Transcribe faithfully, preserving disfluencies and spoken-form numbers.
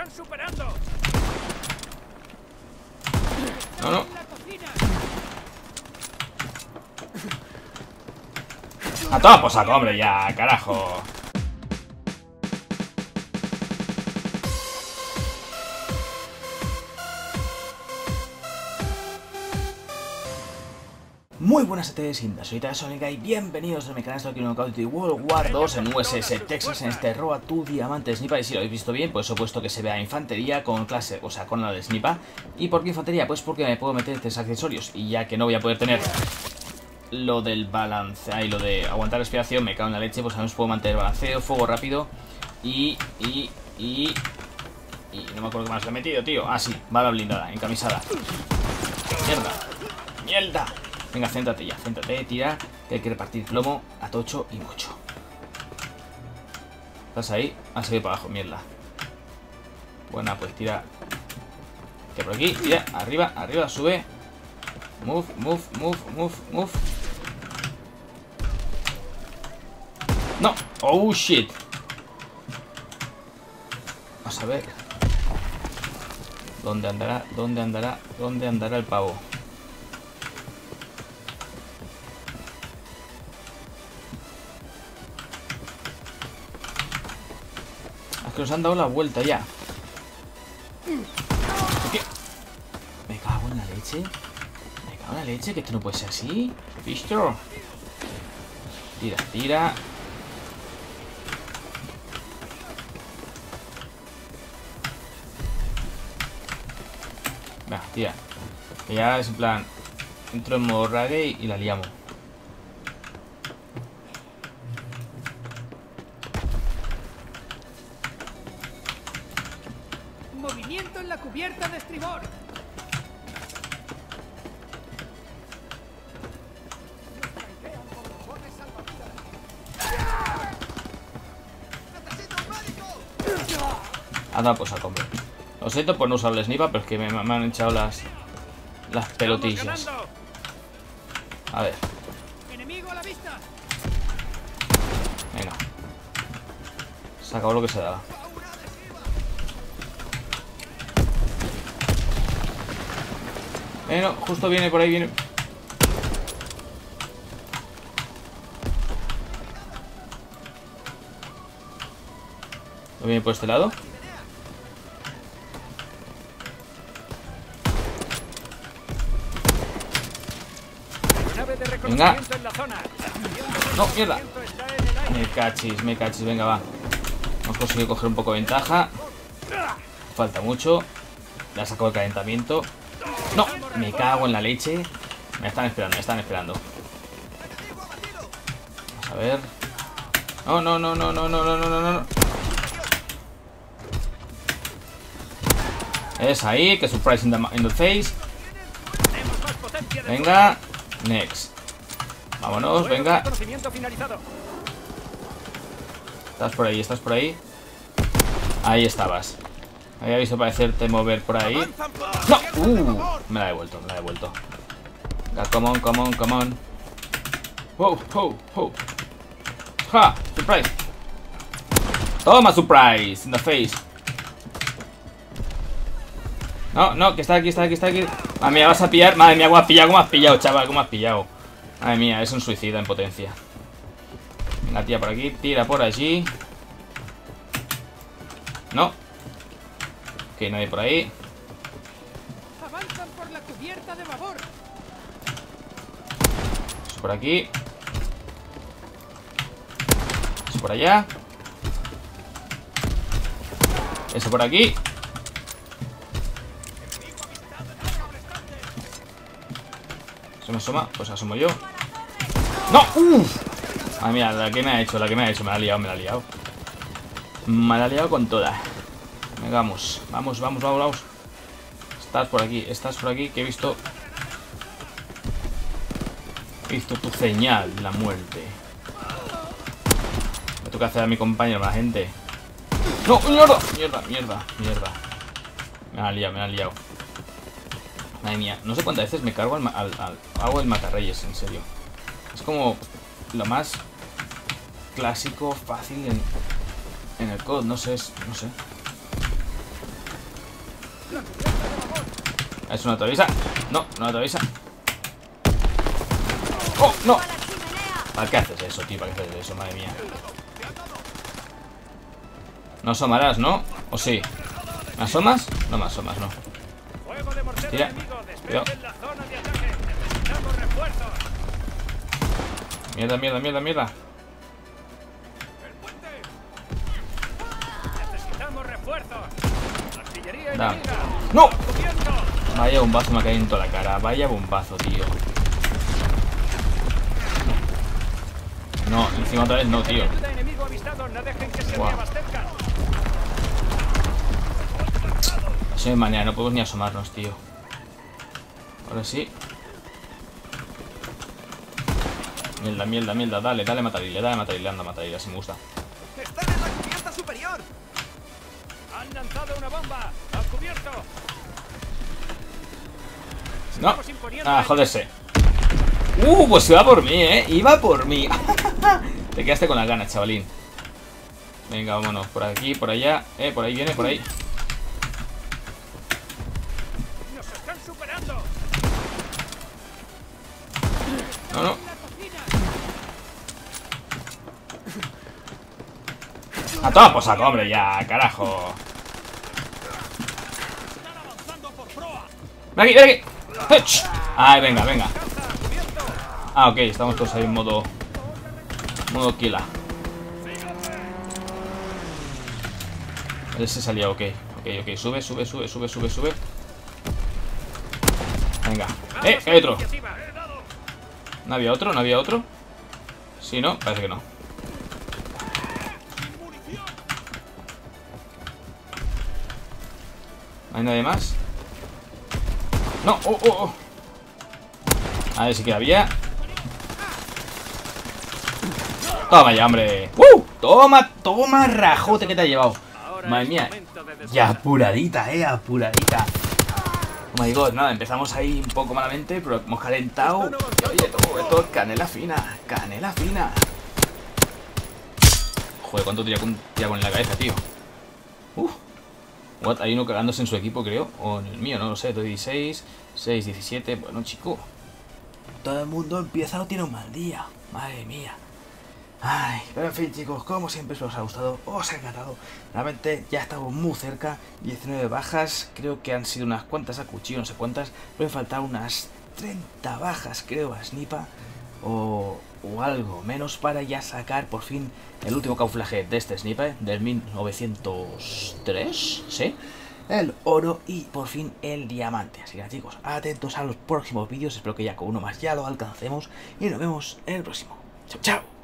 están superando. No, no. A toda por saco, hombre, ya, carajo. Muy buenas a todos, soy Sónica y bienvenidos a mi canal. Estoy aquí en Call of Duty World War dos en U S S Texas, en este Road to Diamante Sniper. Y si lo habéis visto bien, pues he puesto que se vea infantería con clase, o sea, con la de sniper. ¿Y por qué infantería? Pues porque me puedo meter tres accesorios. Y ya que no voy a poder tener lo del balance, ahí lo de aguantar respiración, me cago en la leche, pues al menos puedo mantener balanceo, fuego rápido y, y, y, y no me acuerdo qué más le he metido, tío. Ah, sí, bala blindada, encamisada. Mierda, mierda. Venga, céntrate ya, céntrate, tira, que hay que repartir plomo a tocho y mucho. ¿Estás ahí? Ha salido para abajo, mierda. Buena, pues tira. Que por aquí, tira, arriba, arriba, sube. Move, move, move, move, move. No, oh shit. Vamos a ver. ¿Dónde andará? ¿Dónde andará? ¿Dónde andará el pavo? Que nos han dado la vuelta ya. ¿Qué? Me cago en la leche. Me cago en la leche, que esto no puede ser así. ¿Visto? Tira, tira. Va, tira. Que ya es en plan. Entro en modo rague y, y la liamos. Movimiento en la cubierta de estribor. Anda, pues a comer. Lo siento por no usar el sniper, pero es que me, me han echado las las pelotillas. A ver. Enemigo a la vista. Venga. Se acabó lo que se daba. Bueno, justo viene por ahí, viene. ¿No viene por este lado? Venga. No, mierda. Me cachis, me cachis, venga, va. Hemos conseguido coger un poco de ventaja. Falta mucho. Le ha sacado el calentamiento. No, me cago en la leche. Me están esperando, me están esperando. Vamos a ver. No, no, no, no, no, no, no, no, no, no. Es ahí, que surprise in the, in the face. Venga, next. Vámonos, venga. Estás por ahí, estás por ahí. Ahí estabas. Había visto parecerte mover por ahí. ¡No! Uh, me la he devuelto, me la he devuelto. Venga, come on, come on, come on. Wow, wow, wow. ¡Ja! ¡Surprise! ¡Toma, surprise! In the face. No, no, que está aquí, está aquí, está aquí. Madre mía, vas a pillar. Madre mía, ¿cómo has pillado? ¿Cómo has pillado, chaval? ¿Cómo has pillado? Madre mía, es un suicida en potencia. Venga, tira por aquí, tira por allí. No. Ok, nadie por ahí. Avanzan por la cubierta de babor. Eso por aquí. Eso por allá. Eso por aquí. ¿Se me asoma? Pues asomo yo. ¡No! ¡Uf! Ay, mira, la que me ha hecho, la que me ha hecho. Me la ha liado, me la ha liado. Me la ha liado con toda. Venga, vamos, vamos, vamos, vamos, vamos. Estás por aquí, estás por aquí, que he visto. He visto tu señal de la muerte. Me toca hacer a mi compañero, la gente. ¡No! ¡Mierda! ¡Mierda! ¡Mierda! ¡Mierda! Me la ha liado, me la ha liado. Madre mía, no sé cuántas veces me cargo al, al, al hago el matarreyes, en serio. Es como lo más clásico, fácil en, en el C O D, no sé, no sé. ¿Eso no te avisa? No, no te avisa. ¡Oh, no! ¿Para qué haces eso, tío? ¿Para qué haces eso? Madre mía. No asomarás, ¿no? ¿O sí? ¿Me asomas? No me asomas, no. Tira. Cuidado. Mierda, mierda, mierda, mierda. Da. ¡No! Vaya bombazo me ha caído en toda la cara. Vaya bombazo, tío. No, encima otra vez no, tío. Wow. Así de manera, no podemos ni asomarnos, tío. Ahora sí. Mierda, mierda, mierda. Dale, dale, matarile, dale, matarile, anda, matarile, así me gusta. ¡Están en la cubierta superior! ¡Han lanzado una bomba! ¡Al cubierto! No. Ah, joderse. Uh, pues iba por mí, eh. Iba por mí. Te quedaste con las ganas, chavalín. Venga, vámonos. Por aquí, por allá. Eh, por ahí viene, por ahí. ¡Nos están superando! No, no. A todos por saco, hombre, ya, carajo. Ven aquí, ven aquí. Ay, venga, venga. Ah, ok, estamos todos ahí en modo Modo killa. Ese salía, ok. Ok, ok, sube, sube, sube, sube, sube, sube. Venga. ¡Eh! ¡Hay otro! ¿No había otro? ¿No había otro? Sí, ¿no? Parece que no. ¿No hay nadie más? ¡No! ¡Oh, oh, oh! A ver si que había. Toma ya, hombre. ¡Uh! Toma, toma, rajote que te ha llevado. Madre mía. Y apuradita, eh, apuradita. Oh my god, nada, empezamos ahí un poco malamente, pero hemos calentado. Y oye, todo esto es canela fina, canela fina. Joder, cuánto tira con, tira con la cabeza, tío. Uf. What, hay uno cagándose en su equipo, creo. O en el mío, no lo sé. dieciséis, seis, diecisiete. Bueno, chico. Todo el mundo empieza o tiene un mal día. Madre mía. Ay, pero en fin, chicos, como siempre, si os ha gustado, os ha encantado. Realmente ya estamos muy cerca. diecinueve bajas, creo que han sido unas cuantas a cuchillo, no sé cuántas. Pueden faltar unas treinta bajas, creo, a Snipa. O, o algo menos para ya sacar por fin el último camuflaje de este Snipa, del mil novecientos tres, ¿sí? El oro y por fin el diamante. Así que chicos, atentos a los próximos vídeos. Espero que ya con uno más ya lo alcancemos. Y nos vemos en el próximo. Chao, chao.